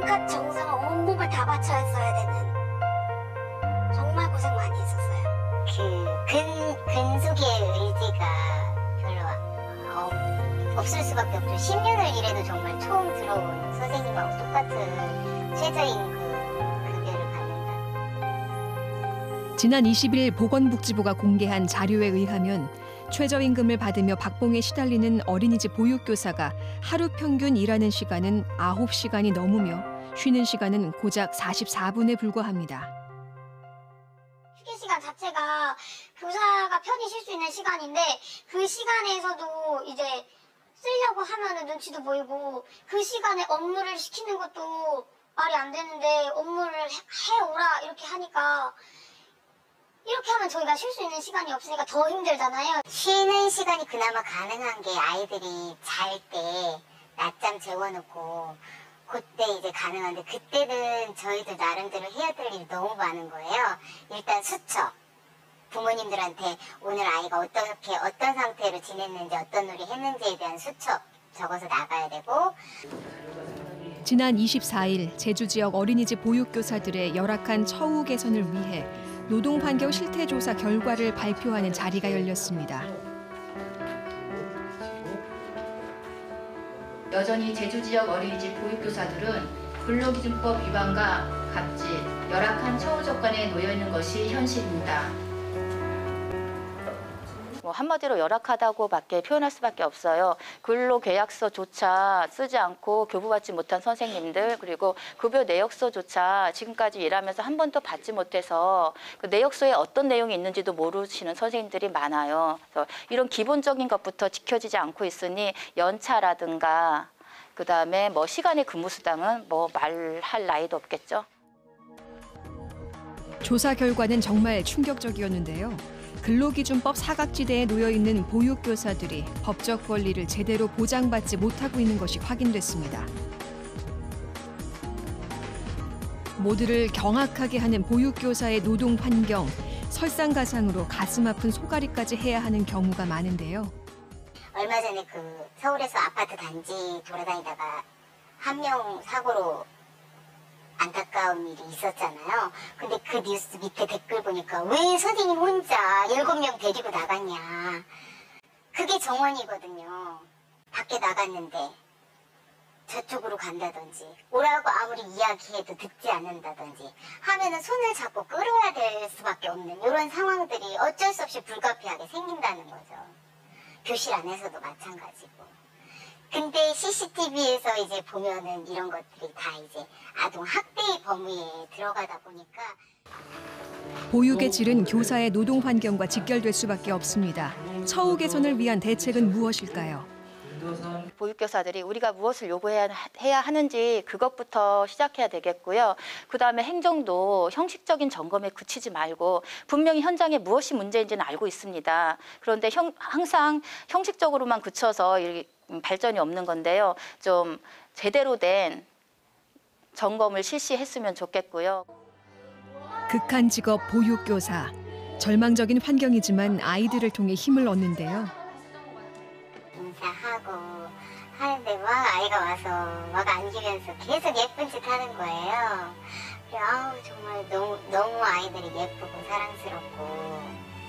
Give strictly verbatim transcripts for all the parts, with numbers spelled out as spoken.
온갖 정성을 온몸을 다 바쳐 했어야 되는 정말 고생 많이 했었어요. 그 근, 근속의 의지가 별로 어, 없을 수밖에 없죠. 십 년을 일해도 정말 처음 들어온 선생님하고 똑같은 최저임금 급여를 받는다. 지난 이십 일 보건복지부가 공개한 자료에 의하면 최저임금을 받으며 박봉에 시달리는 어린이집 보육교사가 하루 평균 일하는 시간은 아홉 시간이 넘으며 쉬는 시간은 고작 사십사 분에 불과합니다. 휴게 시간 자체가 교사가 편히 쉴 수 있는 시간인데 그 시간에서도 이제 쓰려고 하면은 눈치도 보이고 그 시간에 업무를 시키는 것도 말이 안 되는데 업무를 해, 해오라 이렇게 하니까 이렇게 하면 저희가 쉴 수 있는 시간이 없으니까 더 힘들잖아요. 쉬는 시간이 그나마 가능한 게 아이들이 잘 때 낮잠 재워놓고 그때 이제 가능한데 그때는 저희도 나름대로 해야 될 일이 너무 많은 거예요. 일단 수첩. 부모님들한테 오늘 아이가 어떻게 어떤 상태로 지냈는지 어떤 놀이 했는지에 대한 수첩 적어서 나가야 되고. 지난 이십사 일 제주 지역 어린이집 보육교사들의 열악한 처우 개선을 위해 노동환경 실태조사 결과를 발표하는 자리가 열렸습니다. 여전히 제주 지역 어린이집 보육교사들은 근로기준법 위반과 갑질, 열악한 처우 조건에 놓여 있는 것이 현실입니다. 뭐 한마디로 열악하다고밖에 표현할 수밖에 없어요. 근로계약서조차 쓰지 않고 교부받지 못한 선생님들, 그리고 급여 내역서조차 지금까지 일하면서 한 번도 받지 못해서 그 내역서에 어떤 내용이 있는지도 모르시는 선생님들이 많아요. 그래서 이런 기본적인 것부터 지켜지지 않고 있으니 연차라든가 그다음에 뭐 시간의 근무수당은 뭐 말할 나위도 없겠죠. 조사 결과는 정말 충격적이었는데요. 근로기준법 사각지대에 놓여있는 보육교사들이 법적 권리를 제대로 보장받지 못하고 있는 것이 확인됐습니다. 모두를 경악하게 하는 보육교사의 노동 환경, 설상가상으로 가슴 아픈 소가리까지 해야 하는 경우가 많은데요. 얼마 전에 그 서울에서 아파트 단지 돌아다니다가 한 명 사고로 안타까운 일이 있었잖아요. 근데 그 뉴스 밑에 댓글 보니까 왜 선생님 혼자 일곱 명 데리고 나갔냐. 그게 정원이거든요. 밖에 나갔는데 저쪽으로 간다든지 오라고 아무리 이야기해도 듣지 않는다든지 하면은 손을 잡고 끌어야 될 수밖에 없는 이런 상황들이 어쩔 수 없이 불가피하게 생긴다는 거죠. 교실 안에서도 마찬가지고. 근데 씨씨티비에서 이제 보면은 이런 것들이 다 이제 아동 학대의 범위에 들어가다 보니까 보육의 질은 교사의 노동 환경과 직결될 수밖에 없습니다. 처우 개선을 위한 대책은 무엇일까요? 보육교사들이 우리가 무엇을 요구해야 해야 하는지 그것부터 시작해야 되겠고요. 그다음에 행정도 형식적인 점검에 그치지 말고 분명히 현장에 무엇이 문제인지는 알고 있습니다. 그런데 형, 항상 형식적으로만 그쳐서 발전이 없는 건데요. 좀 제대로 된 점검을 실시했으면 좋겠고요. 극한 직업 보육교사. 절망적인 환경이지만 아이들을 통해 힘을 얻는데요. 인사하고 하는데 막 아이가 와서 막 안기면서 계속 예쁜 짓 하는 거예요. 그래, 아우 정말 너무 너무 아이들이 예쁘고 사랑스럽고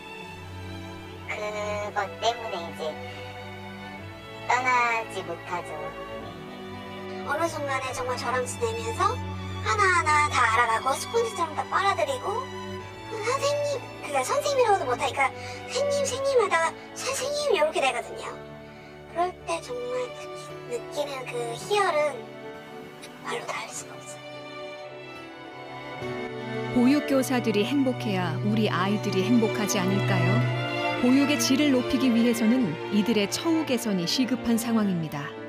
그것 때문에 이제 떠나지 못하죠. 어느 순간에 정말 저랑 지내면서 하나하나 다 알아가고 스폰지처럼 다 빨아들이고 선생님, 그러니까 선생님이라고도 못하니까 선생님, 선생님 하다가 선생님 이렇게 되거든요. 그럴 때 정말 느끼, 느끼는 그 희열은 말로 다 할 수가 없어요. 보육교사들이 행복해야 우리 아이들이 행복하지 않을까요? 보육의 질을 높이기 위해서는 이들의 처우 개선이 시급한 상황입니다.